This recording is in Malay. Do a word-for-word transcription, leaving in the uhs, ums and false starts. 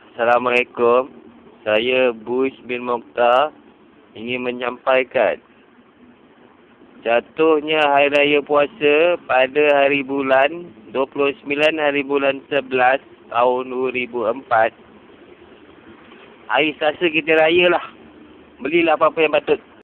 Assalamualaikum. Saya Bush bin Mokhtar ingin menyampaikan jatuhnya Hari Raya Puasa pada hari bulan dua puluh sembilan hari bulan sebelas tahun dua ribu empat. Hari Selasa kita raya lah. Belilah apa-apa yang patut.